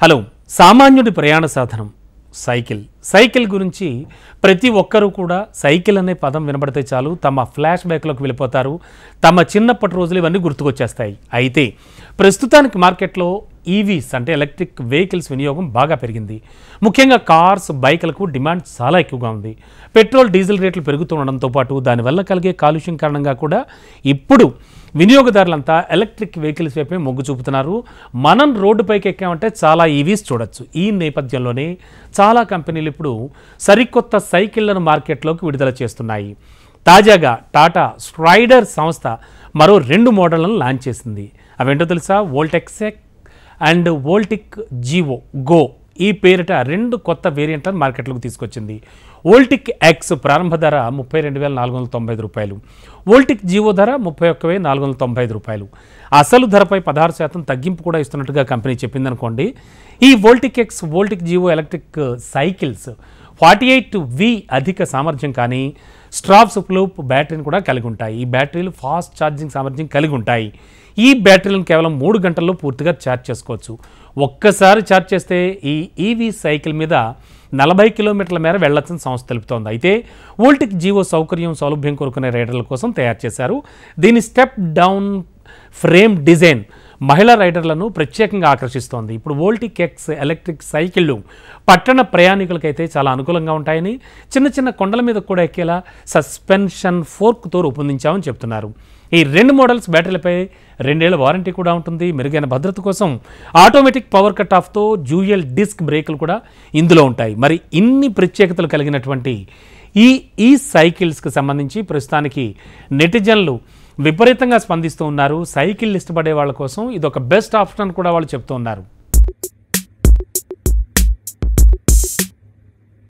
Hello సామాన్యుడి ప్రయాణ సాధనం సైకిల్ గురించి ప్రతి ఒక్కరూ కూడా సైకిల్ అనే పదం వినబడితే చాలు తమ ఫ్లాష్ బ్యాక్లోకి వెళ్ళిపోతారు. తమ చిన్నప్పటి రోజులు ఇవన్నీ గుర్తుకొచ్చేస్తాయి. అయితే ప్రస్తుతానికి మార్కెట్లో ఈవీస్ అంటే ఎలక్ట్రిక్ వెహికల్స్ వినియోగం బాగా పెరిగింది. ముఖ్యంగా కార్స్, బైకులకు డిమాండ్ చాలా ఎక్కువగా ఉంది. పెట్రోల్, డీజిల్ రేట్లు పెరుగుతుండడంతో పాటు దానివల్ల కలిగే కాలుష్యం కారణంగా కూడా ఇప్పుడు వినియోగదారులంతా ఎలక్ట్రిక్ వెహికల్స్ వైపే మొగ్గు చూపుతున్నారు. మనం రోడ్డుపైకి ఎక్కామంటే చాలా ఈవీస్ చూడొచ్చు. ఈ నేపథ్యంలోనే చాలా కంపెనీలు ఇప్పుడు సరికొత్త సైకిళ్లను మార్కెట్లోకి విడుదల చేస్తున్నాయి. తాజాగా టాటా స్ట్రైడర్ సంస్థ మరో 2 మోడళ్లను లాంచ్ చేసింది. అవేంటో తెలుసా? Voltex and Voltic GO go ఈ పేరిట 2 కొత్త వేరియంట్లను మార్కెట్లోకి తీసుకొచ్చింది. వోల్టిక్ ఎక్స్ ప్రారంభ ధర 32,495 రూపాయలు, వోల్టిక్ జీవో ధర 31,495 రూపాయలు. అసలు ధరపై 16% తగ్గింపు కూడా ఇస్తున్నట్టుగా కంపెనీ చెప్పిందనుకోండి. ఈ Voltic X, Voltic GO electric cycles 48V అధిక సామర్థ్యం కానీ స్ట్రాప్స్ లూప్ బ్యాటరీని కూడా కలిగి ఉంటాయి. ఈ బ్యాటరీలు ఫాస్ట్ ఛార్జింగ్ సామర్థ్యం కలిగి ఉంటాయి. ఈ బ్యాటరీలను కేవలం 3 గంటల్లో పూర్తిగా ఛార్జ్ చేసుకోవచ్చు. ఒక్కసారి ఛార్జ్ చేస్తే ఈ ఈవీ సైకిల్ మీద 40 కిలోమీటర్ల మేర వెళ్లొచ్చని సంస్థ తెలుపుతోంది. అయితే వోల్టిక్ జీవో సౌలభ్యం కోరుకునే రైడర్ల కోసం తయారు చేశారు. దీని స్టెప్ డౌన్ ఫ్రేమ్ డిజైన్ మహిళా రైడర్లను ప్రత్యేకంగా ఆకర్షిస్తోంది. ఇప్పుడు వోల్టిక్ ఎక్స్ ఎలక్ట్రిక్ సైకిళ్ళు పట్టణ ప్రయాణికులకైతే చాలా అనుకూలంగా ఉంటాయని, చిన్న చిన్న కొండల మీద కూడా ఎక్కేలా సస్పెన్షన్ ఫోర్క్తో రూపొందించామని చెప్తున్నారు. ఈ 2 మోడల్స్ బ్యాటరీలపై 2 ఏళ్ల వారంటీ కూడా ఉంటుంది. మెరుగైన భద్రత కోసం ఆటోమేటిక్ పవర్ కట్ ఆఫ్తో డ్యూయల్ డిస్క్ బ్రేకులు కూడా ఇందులో ఉంటాయి. మరి ఇన్ని ప్రత్యేకతలు కలిగినటువంటి ఈ సైకిల్స్కి సంబంధించి ప్రస్తుతానికి నెటిజన్లు విపరీతంగా స్పందిస్తూ ఉన్నారు. సైకిల్ ఇష్టపడే వాళ్ళ కోసం ఇదొక బెస్ట్ ఆప్షన్ కూడా వాళ్ళు చెప్తూ ఉన్నారు.